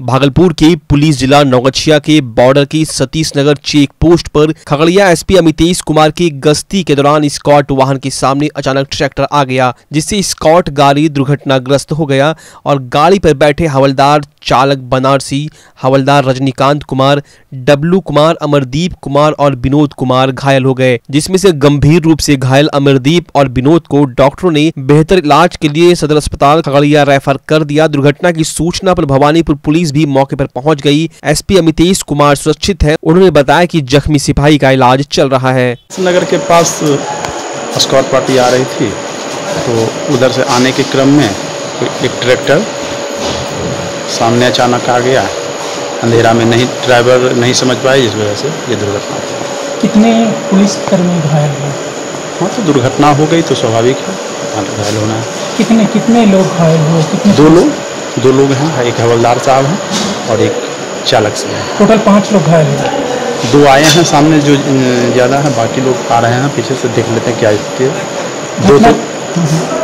भागलपुर के पुलिस जिला नौगछिया के बॉर्डर की सतीश नगर चेक पोस्ट पर खगड़िया एसपी अमितेश कुमार की गश्ती के दौरान स्कॉट वाहन के सामने अचानक ट्रैक्टर आ गया, जिससे स्कॉट गाड़ी दुर्घटनाग्रस्त हो गया और गाड़ी पर बैठे हवलदार चालक बनारसी, हवलदार रजनीकांत कुमार, डब्लू कुमार, अमरदीप कुमार और विनोद कुमार घायल हो गए, जिसमें से गंभीर रूप से घायल अमरदीप और विनोद को डॉक्टरों ने बेहतर इलाज के लिए सदर अस्पताल खगड़िया रेफर कर दिया। दुर्घटना की सूचना पर भवानीपुर पुलिस भी मौके पर पहुंच गई। एसपी अमितेश कुमार सुरक्षित है। उन्होंने बताया कि जख्मी सिपाही का इलाज चल रहा है। नगर के पास स्कॉट पार्टी आ रही थी, तो उधर से आने के क्रम में एक ट्रैक्टर सामने अचानक आ गया। अंधेरा में ड्राइवर नहीं समझ पाए, जिस वजह से ये दुर्घटना हुई। कितने पुलिसकर्मी घायल हुए? हाँ, तो दुर्घटना हो गई तो स्वाभाविक है घायल होना है। कितने लोग घायल हुए? दो लोग हैं, एक हवलदार साहब हैं और एक चालक से हैं। टोटल 5 लोग घायल हुए। 2 आए हैं सामने, जो ज़्यादा है, बाकी लोग आ रहे हैं पीछे से। देख लेते हैं क्या स्थिति है।